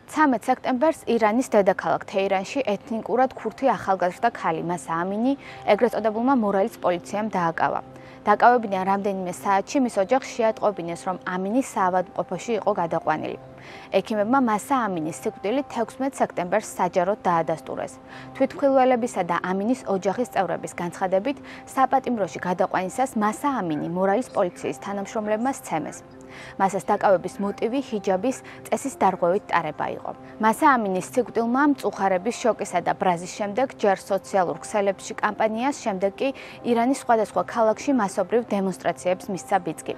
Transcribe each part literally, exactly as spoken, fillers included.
ცამეტ სექტემბერს ირანის დედაქალაქ თეირანში ეთნიკურად ქურთი ახალგაზრდა ქალი მასა ამინი ეგრეთ წოდებულმა მორალის პოლიციამ დააკავა. დაკავებიდან რამდენიმე საათში მის ოჯახს შეატყობინეს, რომ ამინი საავადმყოფოში იყო გადაყვანილი. ექიმებმა მასა ამინის სიკვდილი თექვსმეტ სექტემბერს საჯაროდ დაადასტურეს. თვითმხილველებისა და ამინის ოჯახის წევრების განცხადებით, საპატიმროში გადაყვანისას მასა ამინი მორალის პოლიციის თანამშრომლებმა სცემეს. მასას დაკავების მოტივი ჰიჯაბის წესის დარღვევით ტარება იყო. მასა ამინის სიკვდილმა მწუხარების შოკისა და ბრაზის შემდეგ ჯერ სოციალურ ქსელებში კამპანიას, შემდეგ კი ირანის სხვადასხვა ქალაქში მასობრივ დემონსტრაციებს მისცა ბიძგი.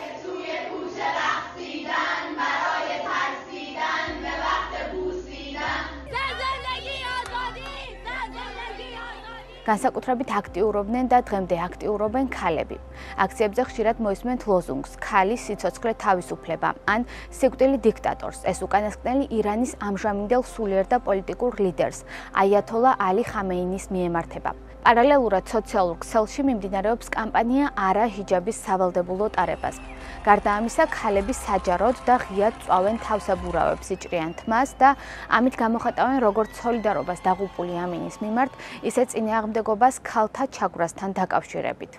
განსაკუთრებით აქტიურობდნენ და დღემდე აქტიურობენ ქალები. აქციებზე ხშირად მოისმენთ ლოზუნგს „ქალი, სიცოცხლე, თავისუფლება“ ან „სიკვდილი დიქტატორს“. ეს უკანასკნელი ირანის ამჟამინდელ სულიერ და პოლიტიკურ ლიდერს, აიათოლა ალი ხამეინის მიემართება. პარალელურად სოციალურ ქსელში მიმდინარეობს კამპანია „არა ჰიჯაბის სავალდებულო ტარებას“. გარდა ამისა, ქალები საჯაროდ და ღიად წვავენ თავსაბურავებს, იჭრიან თმას და ამით გამოხატავენ როგორც სოლიდარობას დაღუპული ამინის მიმართ, ისე წინააღმდეგობას ქალთა ჩაგვრასთან დაკავშირებით.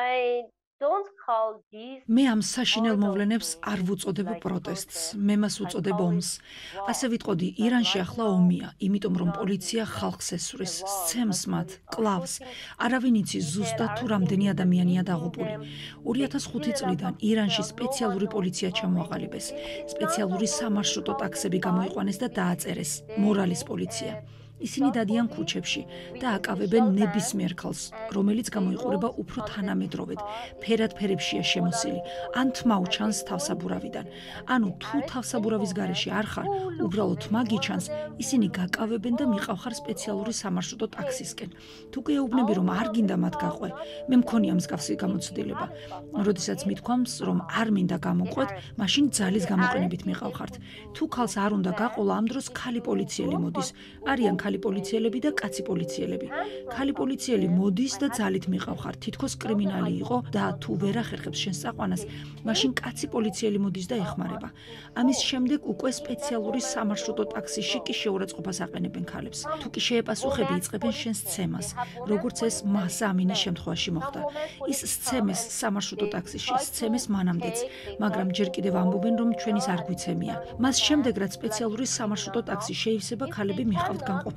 მე ამ საშინელ მოვლენებს არ ვუწოდებ პროტესტს, მე მას ვუწოდებ ომს. ასე ვიტყოდი, ირანში ახლა ომია, იმიტომ რომ პოლიცია ხალხს ესვრის, სცემს მათ, კლავს. არავინ იცის ზუსტად თუ რამდენი ადამიანია დაღუპული. ორი ათას ხუთი წლიდან ირანში სპეციალური პოლიცია ჩამოაყალიბეს. სპეციალური სამარშრუტო ტაქსები გამოიყვანეს და დააწერეს მორალის პოლიცია. ისინი დადიან ქუჩებში და აკავებენ ნებისმიერ ქალს, რომელიც გამოიყურება უფრო თანამედროვედ, ფერადფერებშია შემოსილი, ან თმა უჩანს თავსაბურავიდან. ანუ თუ თავსაბურავის გარეშე არ ხარ, უბრალოდ თმა გიჩანს, ისინი გაკავებენ და მიყავხარ სპეციალური სამარშრუტო ტაქსისკენ. თუ კი ეუბნები, რომ არ გინდა მათ გაყვე, მე მქონია მსგავსი გამოცდილება. როდესაც მithქვამს, რომ არ მინდა გამოყვეთ, მაშინ ძალის გამოყენებით მიყავხართ. თუ ქალს არ უნდა გაყოლა, ამ დროს ქალი პოლიციელი მოდის. არიან ქალი პოლიციელები და კაცი პოლიციელები. ქალი პოლიციელი მოდის და ძალით მიყავხარ, თითქოს კრიმინალი იყო და თუ ვერ ახერხებს შენს წაყვანას, მაშინ კაცი პოლიციელი მოდის და ეხმარება. ამის შემდეგ უკვე სპეციალური სამარშრუტო ტაქსიში კი შეურაცხყოფას აყენებენ ქალებს. თუ კი შეეპასუხები, იწყებენ შენს სცემას, როგორც ეს მასა ამინის შემთხვევაში მოხდა. ის სცემეს სამარშრუტო ტაქსიში, სცემეს მანამდეც, მაგრამ ჯერ კიდევ ამბობენ, რომ ჩვენის არ გვიცემია. მას შემდეგ, რაც სპეციალური სამარშრუტო ტაქსი შეივსება, ქალები მიყავთ განყოფილებაში.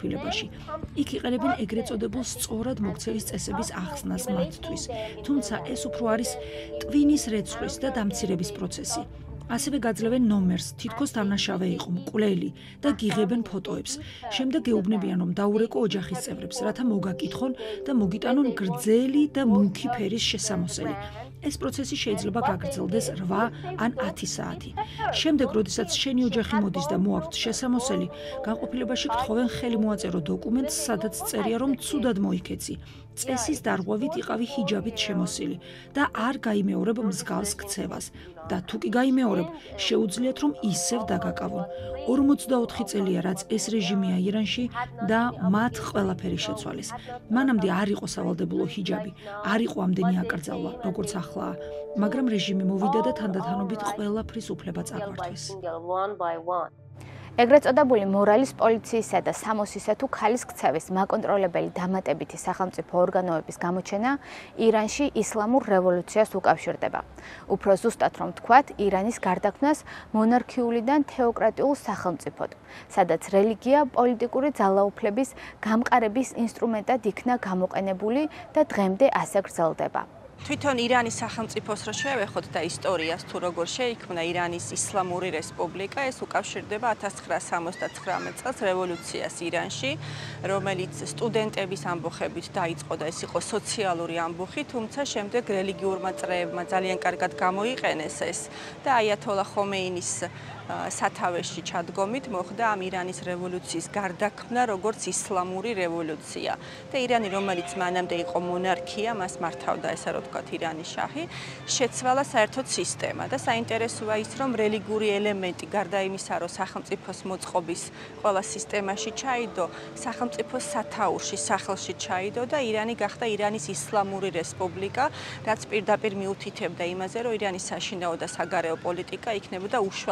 იქ იყენებენ ეგრეთ წოდებულ სწორად მოქცევის წესების ახსნას მათთვის. თუმცა ეს უფრო არის ტვინის რეცხვის და დამცირების პროცესი. ასევე გაძლევენ ნომერს, თითქოს დამნაშავე იყო, მკვლელი და გიღებენ ფოტოებს. შემდეგ ეუბნებიან, რომ დაურეკო ოჯახის წევრებს, რათა მოგაკითხონ და მოგიტანონ გრძელი და მუქი ფერის შესამოსელი. ეს პროცესი შეიძლება გაგრძელდეს რვა ან ათი საათი. შემდეგ, როდესაც შენი ოჯახი მოდის და მოაქვთ შესამოსელი, განყოფილებაში გთხოვენ ხელი მოაწერო დოკუმენტს, სადაც წერია, რომ ცუდად მოიქეცი. წესის დარღვევით იყავი ჰიჯაბით შემოსილი და არ გაიმეორებ მსგავს ქცევას. და თუ კი გაიმეორებ, შეუძლიათ, რომ ისევ დაგაკავონ. ორმოცდაოთხი წელია, რაც ეს რეჟიმია ირანში და მათ ყველაფერი შეცვალეს. მანამდე არ იყო სავალდებულო ჰიჯაბი, არ იყო ამდენი აკრძალვა, როგორც ახლაა, მაგრამ რეჟიმი მოვიდა და თანდათანობით ყველაფრის უფლება წაგვართვეს. ეგრეთ წოდებული მორალის პოლიციისა და სამოსისა თუ ქალის ქცევის მაკონტროლებელი დამატებითი სახელმწიფო ორგანოების გამოჩენა ირანში ისლამურ რევოლუციას უკავშირდება. უფრო ზუსტად რომ ვთქვათ, ირანის გარდაქმნას მონარქიულიდან თეოკრატიულ სახელმწიფოდ, სადაც რელიგია პოლიტიკური ძალაუფლების გამყარების ინსტრუმენტად იქნა გამოყენებული და დღემდე ასე გრძელდება. თვითონ ირანის სახელმწიფოს რო შევეხოთ და ისტორიას თუ როგორ შეიქმნა ირანის ისლამური რესპუბლიკა, ეს უკავშირდება ათას ცხრაას სამოცდათხრამეტ წელს რევოლუციას ირანში, რომელიც სტუდენტების ამბოხებით დაიწყო და ეს იყო სოციალური ამბოხი, თუმცა შემდეგ რელიგიურმა წრეებმა ძალიან კარგად გამოიყენეს ეს და აიათოლა ხომეინის სათავეში ჩადგომით მოხდა ამ ირანის რევოლუციის გარდაქმნა როგორც ისლამური რევოლუცია. და ირანი, რომელიც მანამდე იყო მონარქია, მას მართავდა ესა რო ვთქვათ ირანის შაჰი, შეცვალა საერთოდ სისტემა და საინტერესოა ის, რომ რელიგიური ელემენტი გარდა იმისა, რომ სახელმწიფოს მოწყობის ყველა სისტემაში ჩაიდო, სახელმწიფოს სათაურში, სახლში ჩაიდო და ირანი გახდა ირანის ისლამური რესპუბლიკა, რაც პირდაპირ მიუთითებდა იმაზე, რომ ირანის საშინაო და საგარეო პოლიტიკა იქნებოდა უშუალო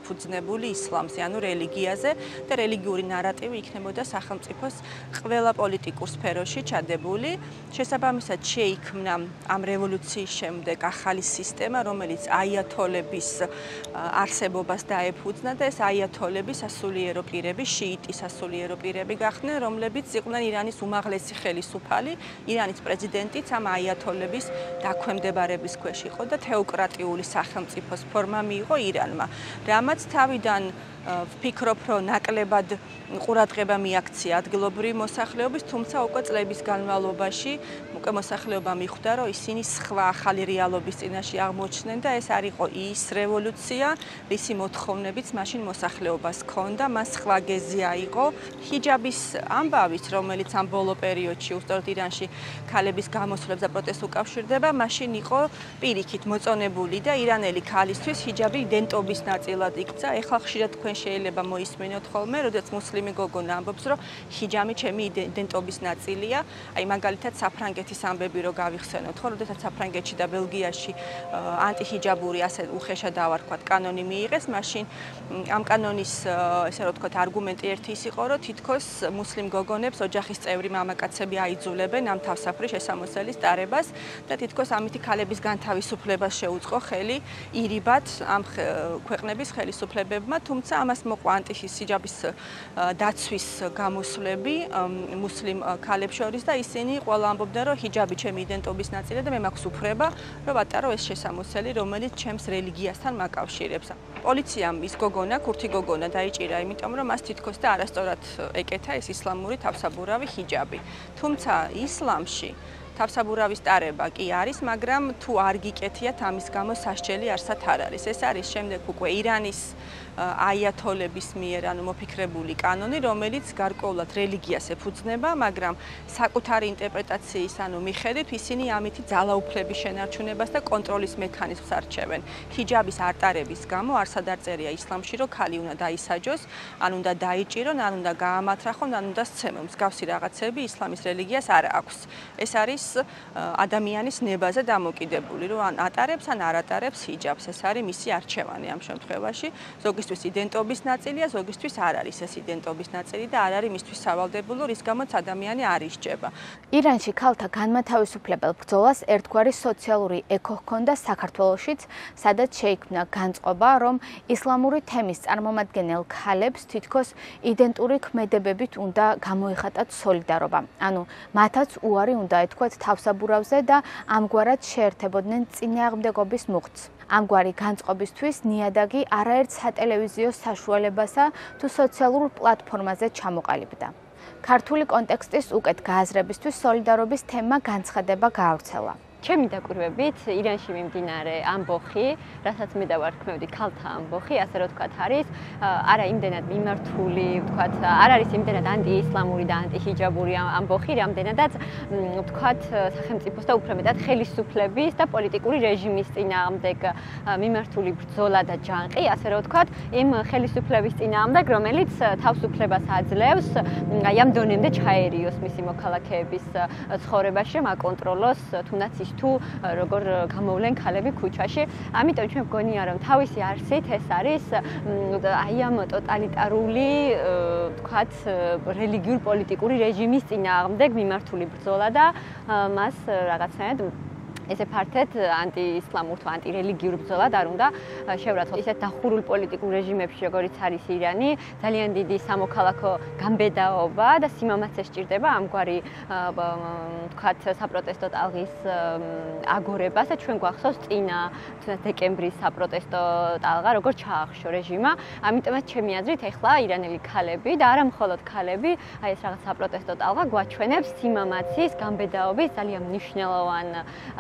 ეფუძნებული ისლამზე, ანუ რელიგიაზე და რელიგიური ნარატივი იქნებოდა სახელმწიფოს ყველა პოლიტიკურ სფეროში ჩადებული. შესაბამისად შეიქმნა ამ რევოლუციის შემდეგ ახალი სისტემა, რომელიც აიათოლების არსებობას დაეფუძნა და ეს აიათოლები სასულიერო პირები, შიიტი სასულიერო პირები გახდნენ, რომლებიც იყვნენ ირანის უმაღლესი ხელისუფალი, ირანის პრეზიდენტიც ამ აიათოლების დაქვემდებარების ქვეშ იყო და თეოკრატიული სახელმწიფოს ფორმა მიიღო ირანმა. რამაც თავიდან ვფიქრობ, რომ ნაკლებად ყურადღება მიაქცია ადგილობრივი მოსახლეობის, თუმცა უკვე წლების განმავლობაში უკვე მოსახლეობა მიხვდა, რომ ისინი სხვა ახალი რეალობის წინაშე აღმოჩნდნენ და ეს არ იყო ის რევოლუცია, რისი მოთხოვნებიც მაშინ მოსახლეობას ჰქონდა, მას სხვა გეზი აიღო. ჰიჯაბის ამბავით, რომელიც ამ ბოლო პერიოდში უსწორად ირანში ქალების გამოსვლებს და პროტესტს უკავშირდება, მაშინ იყო პირიქით მოწონებული და ირანელი ქალისთვის ჰიჯაბი იდენტობის ნაწილად იქცა. ეხლა ხშირად თქვენ შეიძლება მოისმენოთ ხოლმე, როდესაც მუსლიმი გოგონა ამბობს, რომ ჰიჯაბი ჩემი იდენტობის ნაწილია. აი მაგალითად საფრანგეთის ამბები რო გავიხსენოთ, ხო, როდესაც საფრანგეთში და ბელგიაში ანტიჰიჯაბური ასე უხეშად დავარქვათ კანონი მიიღეს, მაშინ ამ კანონის ესე რომ ვთქვათ არგუმენტი ერთი ის იყო, რომ თითქოს მუსლიმ გოგონებს ოჯახის წევრი მამაკაცები აიძულებენ ამ თავსაფრის შესამოსელის ტარებას და თითქოს ამითი ქალების განთავისუფლებას შეუწყო ხელი ირიბად ამ ქვეყნების ხელისუფლებებმა, თუმცა ამას მოყვა ანტიჰიჯაბის დაცვის გამოსვლები მუსლიმ ქალებს შორის და ისინი ყველა ამბობდნენ, რომ ჰიჯაბი ჩემი იდენტობის ნაწილია და მე მაქვს უფლება, რომ ვატარო ეს შესამოსელი, რომელიც ჩემს რელიგიასთან მაკავშირებს. პოლიციამ ის გოგონა, ქურთი გოგონა დაიჭირა, იმიტომ რომ მას თითქოს და არასწორად ეკეთა ეს ისლამური თავსაბურავი ჰიჯაბი. თუმცა ისლამში თავსაბურავის ტარება კი არის, მაგრამ თუ არ გიკეთიათ, ამის გამო სასჯელი არსად არ არის. ეს არის შემდეგ უკვე ირანის აიათოლების მიერ ანუ მოფიქრებული კანონი, რომელიც გარკვეულად რელიგიას ეფუძნება, მაგრამ საკუთარი ინტერპრეტაციის ანუ მიხედვით ისინი ამითი ძალაუფლების შენარჩუნებას და კონტროლის მექანიზმს არჩევენ. ჰიჯაბის არტარების გამო არსად არ წერია ისლამში, რომ ქალი უნდა დაისაჯოს, ან უნდა დაიჭირონ, ან უნდა გაამათრახონ, ან უნდა სცემონ. მსგავსი რაღაცები ისლამის რელიგიას არ აქვს. ეს არის ადამიანის ნებაზე დამოკიდებული, რომ ან ატარებს, ან არ ატარებს ჰიჯაბს. ეს არის მისი არჩევანი ამ შემთხვევაში. ზოგისთვის იდენტობის ნაწილია, ზოგისთვის არ არის ეს იდენტობის ნაწილი და არ არის მისთვის სავალდებულო, რის გამოც ადამიანი არ ისჯება. ირანში ქალთა განმათავისუფლებელ ბრძოლას ერთგვარი სოციალური ეკო ჰქონდა საქართველოშიც, სადაც შეიქმნა განწყობა, რომ ისლამური თემის წარმომადგენელ ქალებს თითქოს იდენტური ქმედებებით უნდა გამოიხატათ სოლიდარობა. ანუ მათაც უარი უნდა ეთქვათ თავსაბურავზე და ამგვარად შეერთებოდნენ წინააღმდეგობის მუხტს. ამგვარი განწყობისთვის ნიადაგი არაერთ სატელევიზიო საშუალებასა თუ სოციალურ პლატფორმაზე ჩამოყალიბდა. ქართული კონტექსტის უკეთ გააზრებისთვის სოლიდარობის თემა განცხადება გაავრცელა. ჩემი დაკვირვებით ირანში მიმდინარე ამბოხი, რასაც მე დავარქმევდი ქალთა ამბოხი, ასე რომ ვთქვათ, არის არა იმდენად მიმართული, ვთქვათ, არ არის იმდენად ანტიისლამური და ანტიჰიჯაბური ამბოხი, რამდენადაც ვთქვათ, სახელმწიფოს და უფრო მეტად ხელისუფლების და პოლიტიკური რეჟიმის წინააღმდეგ მიმართული ბრძოლა და ჯანყი, ასე რომ ვთქვათ, იმ ხელისუფლების წინააღმდეგ, რომელიც თავისუფლებას აძლევს, აი ამ დონემდე ჩაერიოს მისი მოქალაქეების ცხოვრებაში, რომ აკონტროლოს თუნდაც თუ როგორ გამოვლენ ქალები ქუჩაში. ამიტომ ჩვენ მგონია, რომ თავისი არსით ეს არის აი ამ ტოტალიტარული, ვთქვათ, რელიგიურ პოლიტიკური რეჟიმის წინააღმდეგ მიმართული ბრძოლა და მას რაღაცნაირად ესე ფართედ ანტიისლამურ თუ ანტირელიგიურ ბრძოლად არ უნდა შევრაცოთ. ისეთ დახურულ პოლიტიკურ რეჟიმებში, როგორიც არის ირანი, ძალიან დიდი სამოქალაქო გამბედაობა და სიმამაცე სჭირდება ამგვარი ვთქვათ, საპროტესტო ტალღის აგორებას და ჩვენ გვახსოვს წინა დეკემბრის საპროტესტო ტალღა, როგორ ჩაახშო რეჟიმმა. ამიტომაც ჩემი აზრით, ეხლა ირანელი ქალები და არა მხოლოდ ქალები, აი ეს რაღაც საპროტესტო ტალღა გვაჩვენებს სიმამაცის, გამბედაობის ძალიან მნიშვნელოვან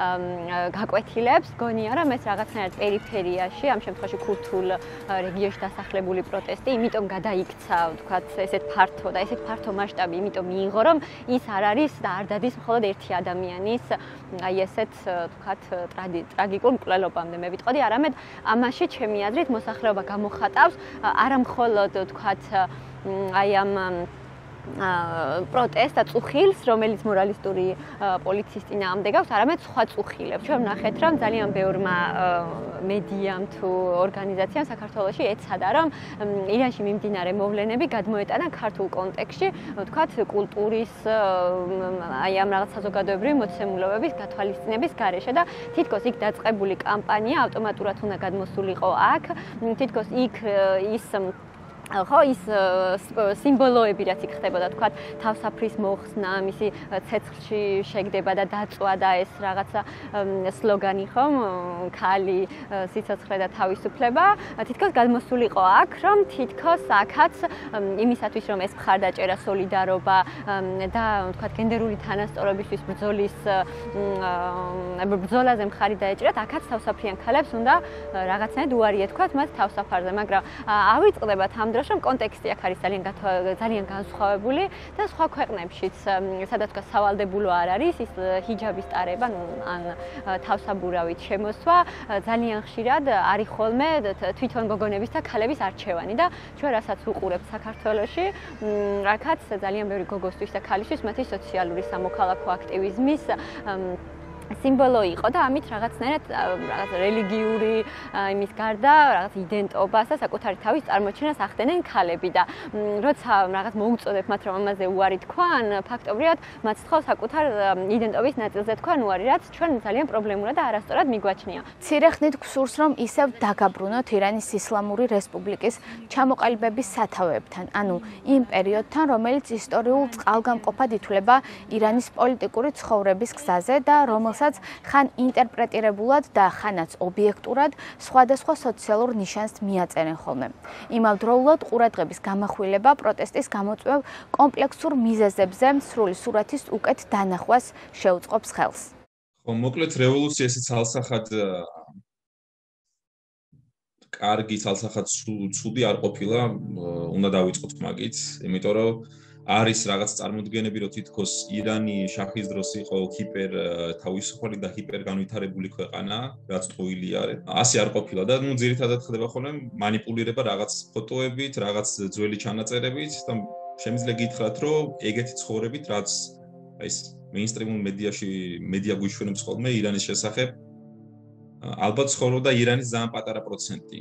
გაკვეთილებს. გონია, რომ ეს რაღაცნაირად პერიფერიაში, ამ შემთხვევაში ქურთულ რეგიონში დასახლებული პროტესტი, იმიტომ გადაიქცა, ვთქვათ, ესეთ ფართო და ესეთ ფართო მასშტაბი, იმიტომ მიიღო, რომ ის არ არის და არ დადის მხოლოდ ერთი ადამიანის, აი ესეთ, ვთქვათ, ტრაგიკულ მკვლელობამდე. მე ვიტყოდი, არამედ ამაში ჩემი აზრით მოსახლეობა გამოხატავს არა მხოლოდ, ვთქვათ, აი ამ პროტესტს და წუხილს, რომელიც მორალისტური პოლიციის წინააღმდეგ აქვს, არამედ სხვა წუხილებს. ჩვენ ვნახეთ, რომ ძალიან ბევრმა მედიამ თუ ორგანიზაციამ საქართველოში ეცადა, რომ ირანში მიმდინარე მოვლენები გადმოეტანა ქართულ კონტექსტში, ვთქვათ, კულტურის აი ამ რაღაც საზოგადოებრივი მოცემულობების გათვალისწინების გარეშე და თითქოს იქ დაწყებული კამპანია ავტომატურად უნდა გადმოსულიყო აქ, თითქოს იქ ის ხო ის სიმბოლოები რაც იქ ხდებოდა, თქვა თავსაფრის მოხსნა, მისი ცეცხლში შეგდება და დაწვა და ეს რაღაცა სლოგანი ხომ, ქალი, სიცოცხლე და თავისუფლება, თითქოს გადმოსულიყო აქ, რომ თითქოს აქაც იმისათვის რომ ეს მხარდაჭერა, სოლიდარობა და თქვა გენდერული თანასწორობისთვის ბრძოლის ბრძოლაზე მხარი დაეჭირათ, აქაც თავსაფრიან ქალებს უნდა რაღაცნაირად უარი ეთქვათ მას თავსაფარზე, მაგრამ ავიწყდებათ ამ რომ კონტექსტი აქ არის ძალიან ძალიან განსხვავებული და სხვა ქვეყნებშიც, სადაც თქვა სავალდებულო არ არის ის ჰიჯაბის ტარება, ან თავსაბურავით შემოსვა, ძალიან ხშირად არის ხოლმე თვითონ გოგონების და ქალების არჩევანი და ჩვენ რასაც უყურებთ საქართველოში, რაკაც ძალიან ბევრი გოგოსთვის და ქალისთვის მათი სოციალური სამოქალაქო აქტივიზმის სიმბოლო იყო და ამით რაღაცნაირად რაღაც რელიგიური იმის გარდა რაღაც იდენტობას და საკუთარი თავის წარმოჩენას ახდენენ ქალები და როცა რაღაც მოუწოდებ მათ რომ ამაზე უარი თქვან, ფაქტობრივად მათ სთხოვ საკუთარ იდენტობის ნაწილზე თქვან უარი, რაც ჩვენ ძალიან პრობლემურად და არასწორად მიგვაჩნია. მცირე ხნით გსურს რომ ისევ დაგაბრუნოთ ირანის ისლამური რესპუბლიკის ჩამოყალიბების სათავეებთან, ანუ იმ პერიოდთან, რომელიც ისტორიულ წყალგამყოფად ითვლება ირანის პოლიტიკური ცხოვრების გზაზე და რომელსაც ხან ინტერპრეტირებულად და ხანაც ობიექტურად სხვადასხვა სოციალურ ნიშანს მიაწერენ ხოლმე. იმავდროულად ყურადღების გამახვილება პროტესტის გამოწვევ კომპლექსურ მიზეზებზე სრული სურათის უკეთ დანახვას შეუწყობს ხელს. ხო, მოკლედ რევოლუცია ესე ცალსახად კარგი, ცალსახად ცუდი არ ყოფილა, უნდა დავიწყოთ მაგით, იმიტომ რომ არის რაღაც წარმოდგენები, რომ თითქოს ირანი შაჰის დროს იყო ჰიპერ თავისუფალი და ჰიპერ განვითარებული ქვეყანა, რაც ტყუილი არის. ასე არ ყოფილა და ნუ ძირითადად ხდება ხოლმე манипуლირება რაღაც ფოტოებით, რაღაც ძველი ჩანაწერებით და შემიძლია გითხრათ, რომ ეგეთი ცხოვრებით, რაც აი ეს მეინსტრიმულ მედიაში მედია გვიშვენებს ხოლმე ირანის შესახებ, ალბათ ცხოვრობდა ირანის ძალიან პატარა პროცენტი.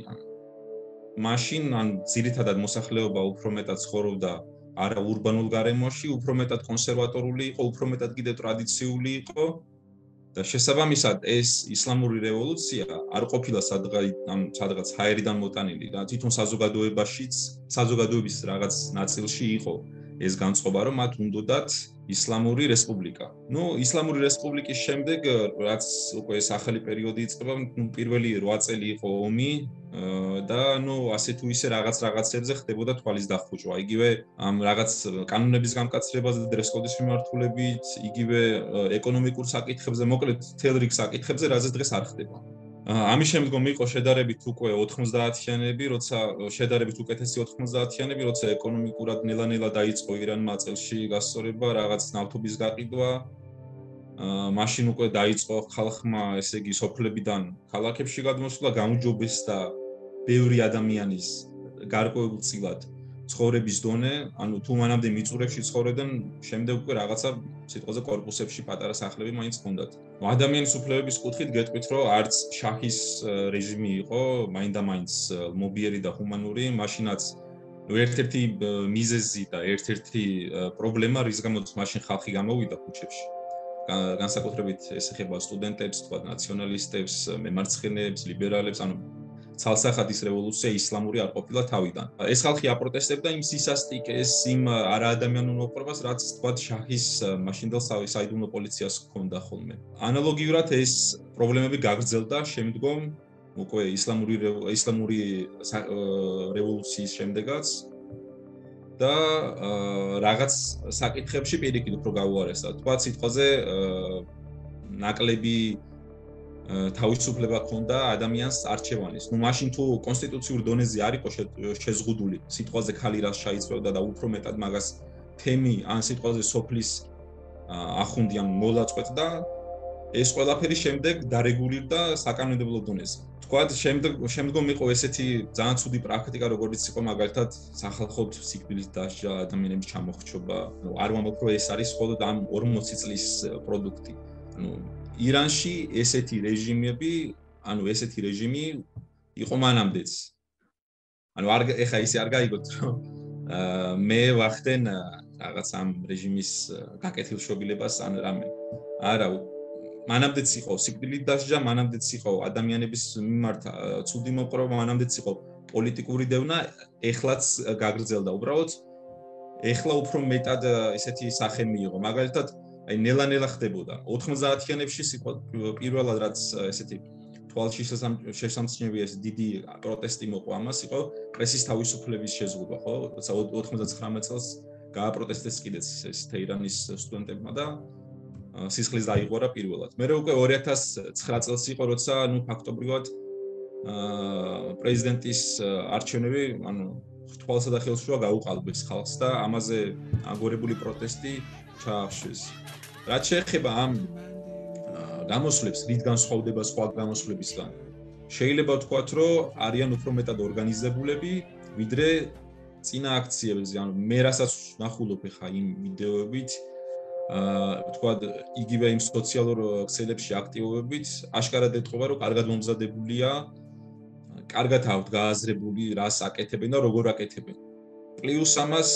მაშინ ან ძირითადად მოსახლეობა უფრო მეტად ცხოვრობდა არა ურბანულ გარემოში, უფრო მეტად კონსერვატორული იყო, უფრო მეტად კიდევ ტრადიციული იყო და შესაბამისად ეს ისლამური რევოლუცია არ ყოფილა სადღაც ჰაერიდან მოტანილი და თვითონ საზოგადოებაშიც, საზოგადოების რაღაც ნაწილში იყო ეს განწყობა, რომ მათ უნდათ ისლამური რესპუბლიკა. ნუ ისლამური რესპუბლიკის შემდეგ, რაც უკვე სახელი პერიოდი იწყება, ნუ პირველი რვა წელი იყო ომი და ნუ ასე თუ ისე რაღაც რაღაცებზე ხდებოდა თვალის დახუჭვა. იგივე ამ რაღაც კანონების გამკაცრებაზე, დრესკოდის მიმართულებით, იგივე ეკონომიკურ საკითხებზე, მოკლედ თელ რიგ საკითხებზე, რაზეც დღეს არ ხდება. ამის შემდგომ იყო შედარებით უკვე ოთხმოცდაათიანები, როცა შედარებით უკეთესი ოთხმოცდაათიანები, როცა ეკონომიკურად ნელა-ნელა დაიწყო ირანმა წელში გასწორება, რაღაც ნავთობის გაყიდვა. მაშინ უკვე დაიწყო ხალხმა, ესე იგი, სოფლებიდან ქალაქებში გადმოსვლა, გაუმჯობესდა ბევრი ადამიანის გარკვეულწილად ცხოვრების დონე, ანუ თუ მანამდე მიწურებში ცხოვრობდნენ, შემდეგ უკვე რაღაცა სიტყვაზე კორპუსებში პატარა სახლები მაინც ჰქონდათ. ადამიანის უფლებების კუთხით გეტყვით, რომ არც შაჰის რეჟიმი იყო მაინდა-მაინც მობიერი და ჰუმანური, მაშინაც ერთ-ერთი მიზეზი და ერთ-ერთი პრობლემა, რის გამოც მაშინ ხალხი გამოვიდა ქუჩებში. განსაკუთრებით ეს ეხება სტუდენტებს, თქვა ნაციონალისტებს, მემარცხენეებს, ლიბერალებს, ანუ ცალსახად ის რევოლუცია ისლამური არ ყოფილა თავიდან. ეს ხალხი აპროტესტებდა იმ სისასტიკეს, იმ არაადამიანურ მოპყრობას, რაც თქვა შაჰის მაშინდელ საიდუმლო პოლიციას ჰქონდა ხოლმე. ანალოგიურად ეს პრობლემები გაგრძელდა შემდგომ უკვე ისლამური ისლამური რევოლუციის შემდეგაც და რაღაც საკითხებში პირიქით უფრო გაუარესდა. თქვა სიტყვაზე ნაკლები თავისუფლება ჰქონდა ადამიანს არჩევანის. ნუ მაშინ თუ კონსტიტუციურ დონეზე არ იყო შეზღუდული სიტყვაზე ხალი რას შეიცვლოდა და უფრო მეტად მაგას თემი ან სიტყვაზე სოფლის ახუნდი ან მოლაწყვეტდა, ეს ყველაფერი შემდეგ დარეგულირდა საკანონმდებლო დონეზე. თქვათ, შემდეგ შემდგომ იყო ესეთი ძალიან ცუდი პრაქტიკა, როგორც იყო მაგალითად სახალხოდ სიკვდილით დასჯა, ადამიანების ჩამოხრჩობა. ანუ არ ვამბობ, რომ ეს არის მხოლოდ ამ ორმოცი წლის პროდუქტი. ანუ ირანში ესეთი რეჟიმები, ანუ ესეთი რეჟიმი იყო მანამდეც. ანუ არ ეხა ისე არ გაიგოთ, რომ მე ვახდენ რაღაც ამ რეჟიმის გაკეთილშობილებას ან რამე. არა, მანამდეც იყო სიკვდილით დასჯა, მანამდეც იყო ადამიანების მიმართ ცუდი მოპყრობა, მანამდეც იყო პოლიტიკური დევნა, ეხლაც გაგრძელდა. უბრალოდ ეხლა უფრო მეტად ესეთი სახე მიიღო. მაგალითად, აი ნელა-ნელა ხდებოდა. ოთხმოცდაათიანებში პირველად რაც ესეთი თვალში შესამჩნევი ეს დიდი პროტესტი მოყვა ამას, იყო პრესის თავისუფლების შეზღუდვა, ხო? როცა ოთხმოცდათხრამეტ წელს გააპროტესტეს კიდეც ეს თეირანის სტუდენტებმა და სისხლის დაიღურა პირველად. მე უკვე ორი ათას ცხრა წელს იყო, როცა ნუ ფაქტობრივად პრეზიდენტის არჩევნები, ანუ თვალსა და ხელშუა გაუყალბეს ხალხს და ამაზე აგორებული პროტესტი ჩაახშვეს. რაც შეეხება ამ გამოსვლებს, რით განსხვავდება სხვა გამოსვლებისგან. შეიძლება ვთქვათ, რომ არიან უფრო მეტად ორგანიზებულები, ვიდრე წინა აქციებზე, ანუ მე რასაც ნახულობ ხა იმ ვიდეოებით, აა ვთქვათ, იგივე იმ სოციალურ ქსელებში აქტივობებით, აშკარად ეტყობა, რომ კარგად მომზადებულია, კარგად აქვთ გააზრებული, რას აკეთებენ და როგორ აკეთებენ. პლუს ამას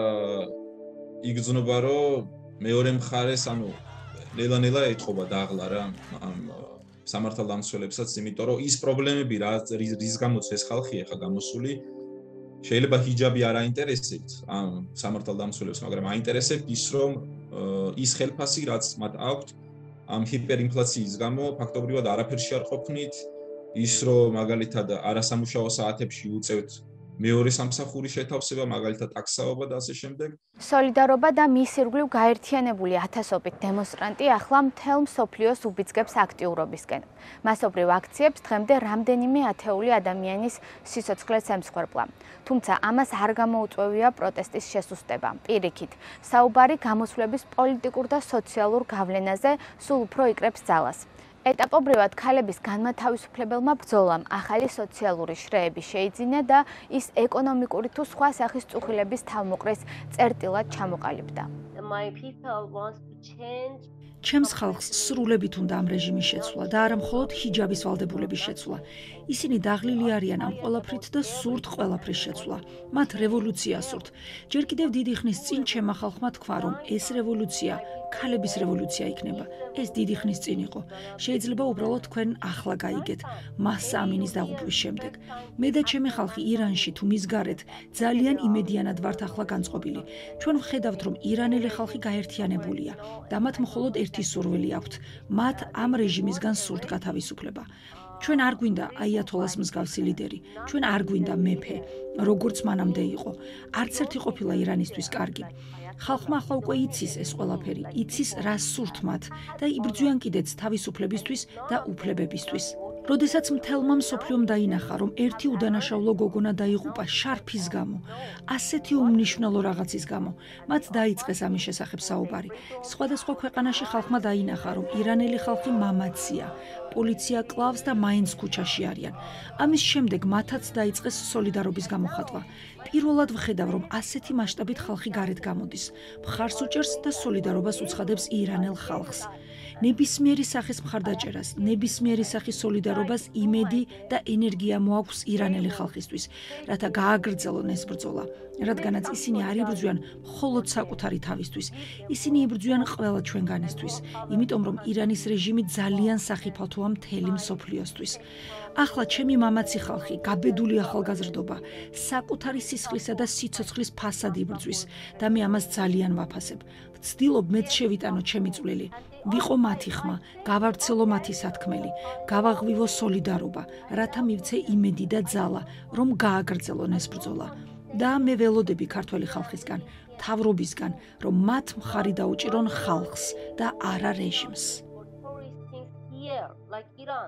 იგრძნობა, რომ მეორე მხარეს, ანუ ნელა-ნელა ეტყობა დაღლა რა ამ სამართალდამცველებსაც, იმიტომ რომ ის პრობლემები, რის გამოც ეს ხალხი ახლა გამოსული, შეიძლება ჰიჯაბი არ აინტერესებთ ამ სამართალდამცველებს, მაგრამ აინტერესებთ ის, რომ ის ხელფასი, რაც მათ აქვთ ამ ჰიპერინფლაციის გამო, ფაქტობრივად არაფერში არ ყოფნით, ის რომ მაგალითად არასამუშაო საათებში უწევთ მეორე სამსახურის შეთავსება, მაგალითად ტაქსაობა და ასე შემდეგ. სოლიდარობა და მის ირგვლივ გაერთიანებული ათასობით დემონსტრანტი ახლა მთელ მსოფლიოს უბიძგებს აქტიურობისკენ. მასობრივ აქციებს დღემდე რამდენიმე ათეული ადამიანის სიცოცხლეც ემსხვერპლა. თუმცა ამას არ გამოუწვევია პროტესტის შესუსტება. პირიქით, საუბარი გამოსვლების პოლიტიკურ და სოციალურ გავლენაზე სულ უფრო იკრებს ძალას. ეტაპობრივად ქალების განმათავისუფლებელმა ბრძოლამ ახალი სოციალური შრეები შეიძინა და ის ეკონომიკური თუ სხვა სახის წუხილების თავმოყრის წერტილად ჩამოყალიბდა. ჩემს ხალხს სრულებით უნდა ამ რეჟიმის შეცვლა და არა მხოლოდ ჰიჯაბის ვალდებულების შეცვლა. ისინი დაღლილი არიან ამ ყველაფრით და სურთ ყველაფრის შეცვლა. მათ რევოლუცია სურთ. ჯერ კიდევ დიდი ხნის წინ ჩემმა ხალხმა თქვა, რომ ეს რევოლუცია ქალების რევოლუცია იქნება. ეს დიდი ხნის წინ იყო. შეიძლება უბრალოდ თქვენ ახლა გაიგეთ, მასა ამინის დაღუპვის შემდეგ. მე და ჩემი ხალხი ირანში თუ მის გარეთ ძალიან იმედიანად ვართ ახლა განწყობილი. ჩვენ ვხედავთ, რომ ირანელი ხალხი გაერთიანებულია და მათ მხოლოდ ერთი სურვილი აქვთ. მათ ამ რეჟიმისგან სურთ გათავისუფლება. ჩვენ არ გვინდა აიათოლას მსგავსი ლიდერი, ჩვენ არ გვინდა მეფე, როგორც მანამდე იყო. არც ერთი ყოფილა ირანისთვის კარგი. ხალხმა ახლა უკვე იცის ეს ყველაფერი, იცის რა სურთ მათ და იბრძვიან კიდეც თავისუფლებისთვის და უფლებებისთვის. როდესაც მთელმა მსოფლიომ დაინახა, რომ ერთი უდანაშაულო გოგონა დაიღუპა შარფის გამო, ასეთი უმნიშვნელო რაღაცის გამო, მათ დაიწყეს ამის შესახებ საუბარი. სხვადასხვა ქვეყანაში ხალხმა დაინახა, რომ ირანელი ხალხი მამაცია, პოლიცია კლავს და მაინც ქუჩაში არიან. ამის შემდეგ მათაც დაიწყეს სოლიდარობის გამოხატვა. პირველად ვხედავ, რომ ასეთი მასშტაბით ხალხი გარეთ გამოდის, მხარს უჭერს და სოლიდარობას უცხადებს ირანელ ხალხს. ნებისმიერი სახის მხარდაჭერას, ნებისმიერი სახის სოლიდარობას იმედი და ენერგია მოაქვს ირანელი ხალხისთვის, რათა გააგრძელონ ეს ბრძოლა, რადგანაც ისინი არ იბრძვიან მხოლოდ საკუთარი თავისთვის, ისინი იბრძვიან ყველა ჩვენგანისთვის, იმიტომ რომ ირანის რეჟიმი ძალიან სახიფათოა მთელი მსოფლიოსთვის. ახლა ჩემი მამაცი ხალხი, გაბედული ახალგაზრდობა, საკუთარი სისხლისა და სიცოცხლის ფასად იბრძვის და მე ამას ძალიან ვაფასებ. ვცდილობ მეც შევიტანო ჩემი წვლილი. ვიყო მათი ხმა, გავავრცელო მათი სათქმელი, გავაღვივო სოლიდარობა, რათა მივცე იმედი და ძალა, რომ გააგრძელონ ეს ბრძოლა. და მე ველოდები ქართველი ხალხისგან, მთავრობისგან, რომ მათ მხარი დაუჭირონ ხალხს და არა რეჟიმს.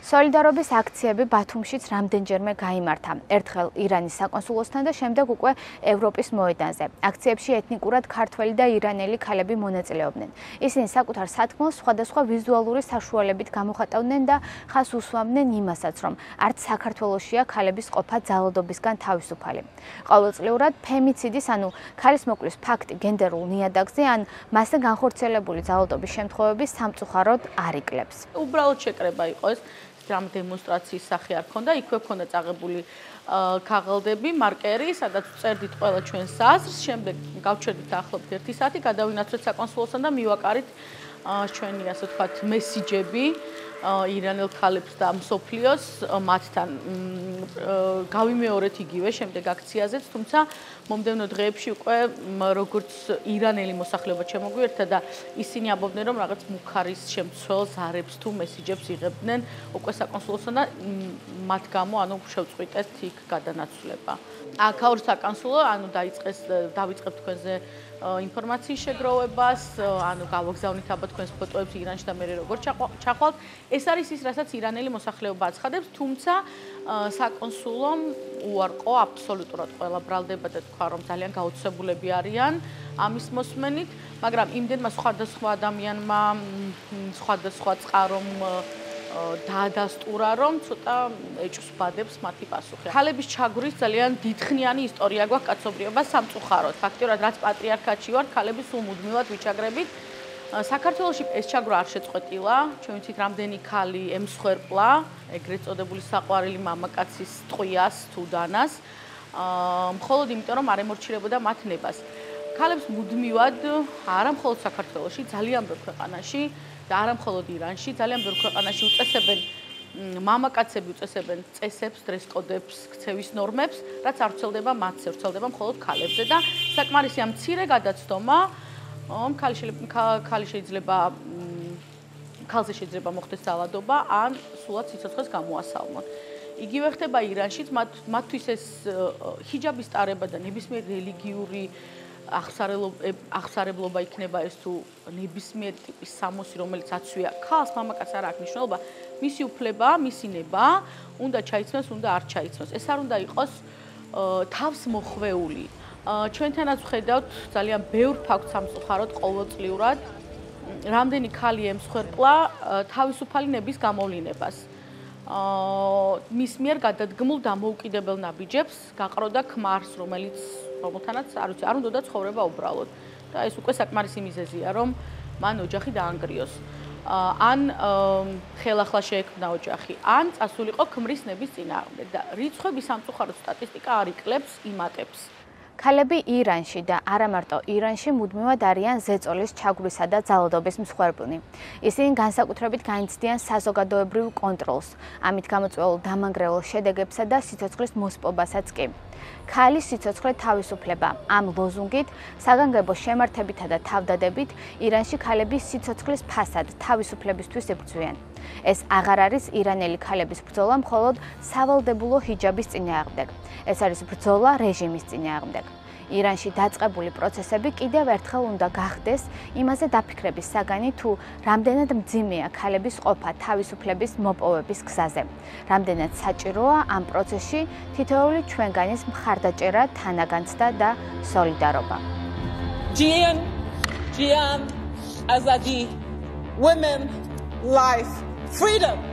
სოლიდარობის აქციები ბათუმშიც რამდენჯერმე გაიმართა. ერთხელ ირანის საკონსულოსთან და შემდეგ უკვე ევროპის მოედანზე. აქციებში ეთნიკურად ქართველი და ირანელი ქალები მონაწილეობდნენ. ისინი საკუთარ სათქმელს სხვადასხვა ვიზუალური საშუალებით გამოხატავდნენ და ხას უსვამდნენ იმასაც, რომ არც საქართველოშია ქალების ყოფა ძალადობისგან თავისუფალი. ყოველწლიურად ფემიციდის, ანუ ქალის მოკლის ფაქტი გენდერულ ნიადაგზე ან მასზე განხორციელებული ძალადობის შემთხვევები სამწუხაროდ არ იკლებს. უბრალოდ შეკრება იყო ეს რამ დემონსტრაციის სახე არ ქონდა, იქვე ქონდა წაღებული ქაღალდები, მარკერი, სადაც წერდით ყველა ჩვენს აზრს, შემდეგ გავჩერდით ახლობთ ერთი საათი, გადავინაცვლეთ საკონსულოსთან და მივაკარით ჩვენი ასე ვთქვათ მესიჯები ირანელ ქალებს და მსოფლიოს მათთან გავიმეორეთ იგივე შემდეგ აქციაზეც, თუმცა მომდევნო დღეებში უკვე როგორც ირანელი მოსახლეობა შემოგვიერთდა და ისინი ამბობდნენ, რომ რაღაც მუქარის შემცველ ზარებს თუ მესიჯებს იღებდნენ უკვე საკონსულოსთან და მათ გამო ანუ შევწყვიტეთ იქ გადანაცვლება. აქაურ საკონსულო ანუ დაიწყეს დავიწყებთ თქვენზე ინფორმაციის შეგროვებას, ანუ გავაგზავნით აბა თქვენს ფოტოებს ირანში და მე როგორ ჩახვალთ. ეს არის ის, რასაც ირანელი მოსახლეობა აცხადებს, თუმცა საკონსულომ უარყო აბსოლუტურად ყველა ბრალდება და თქვა, რომ ძალიან გაოცებულები არიან ამის მოსმენით, მაგრამ იმდენმა სხვადასხვა ადამიანმა სხვადასხვა წყარომ დაადასტურა, რომ ცოტა ეჭვსბადებს მათი პასუხი. ქალების ჩაგვრის ძალიან დიდხნიანი ისტორია გვაქვს კაცობრიობას სამწუხაროდ. ფაქტიურად, რაც პატრიარქატში ვარ, ქალები სულ მუდმივად ვიჩაგრებით. საქართველოში ეს ჩაგვრა არ შეწყვეტილა, ჩვენ ვიცით, რამდენი ქალი ემსხვერპლა, ეგრეთ წოდებული საყვარელი მამაკაცის ტყვიას თუ დანას, მხოლოდ იმიტომ, რომ არ ემორჩილებოდა მათ ნებას. ქალებს მუდმივად, არა მხოლოდ საქართველოში, ძალიან ბევრ ქვეყანაში და არა მხოლოდ ირანში, ძალიან ბევრ ქვეყანაში უწესებენ მამაკაცები უწესებენ წესებს, დრესკოდებს, ქცევის ნორმებს, რაც არ ვრცელდება მათზე, ვრცელდება მხოლოდ ქალებზე და საკმარისია მცირე გადაცდომა, ქალი შეიძლება ქალზე შეიძლება მოხდეს ძალადობა, ან სულაც სიცოცხლეს გამოასალმონ. იგივე ხდება ირანშიც, მათთვის ეს ჰიჯაბის ტარება და ნებისმიერი რელიგიური აღსარებლობა იქნება ეს თუ ნებისმიერი ტიპის სამოსი, რომელიც აცვია ქალს, მამაკაცს არ აქვს მნიშვნელობა, მისი უფლება, მისი ნება, უნდა ჩაიცნოს, უნდა არ ჩაიცნოს. ეს არ უნდა იყოს თავს მოხვეული. ჩვენთანაც ვხედავთ ძალიან ბევრ ფაქტს სამწუხაროდ ყოველწლიურად, რამდენი ქალი ემსხვერპლა თავისუფალი ნების გამოვლინებას. მის მიერ გადადგმულ დამოუკიდებელ ნაბიჯებს გაყროდა ქმარს, რომელიც რომელთანაც არ ვიცი, არ უნდა ცხოვრება უბრალოდ. და ეს უკვე საკმარისი მიზეზია, რომ მან ოჯახი დაანგრიოს. ან ხელახლა შეექმნა ოჯახი, ან წასულიყო ქმრის ნების წინააღმდეგ და რიცხვები სამწუხაროდ სტატისტიკა არ იკლებს, იმატებს. ქალები ირანში და არა მარტო ირანში მუდმივად არიან ზეწოლის ჩაგვრისა და ძალადობის მსხვერპლნი. ისინი განსაკუთრებით განიცდიან საზოგადოებრივ კონტროლს, ამით გამოწვეულ დამანგრეულ შედეგებსა და სიცოცხლის მოსპობასაც კი. ქალის სიცოცხლე თავისუფლება. ამ ლოზუნგით, საგანგებო შემართებითა და თავდადებით ირანში ქალები სიცოცხლის ფასად თავისუფლებისთვის იბრძვიან. ეს აღარ არის ირანელი ქალების ბრძოლა მხოლოდ სავალდებულო ჰიჯაბის წინააღმდეგ. ეს არის ბრძოლა რეჟიმის წინააღმდეგ. ირანში დაწყებული პროცესები კიდევ ერთხელ უნდა გახდეს იმაზე დაფიქრების საგანი, თუ რამდენად მძიმეა ქალების ყოფა თავისუფლების მოპოვების გზაზე. რამდენად საჭიროა ამ პროცესში თითოეული ჩვენგანის მხარდაჭერა, თანაგანცდა და სოლიდარობა. Jian, Jian, Azadi, women, life, freedom.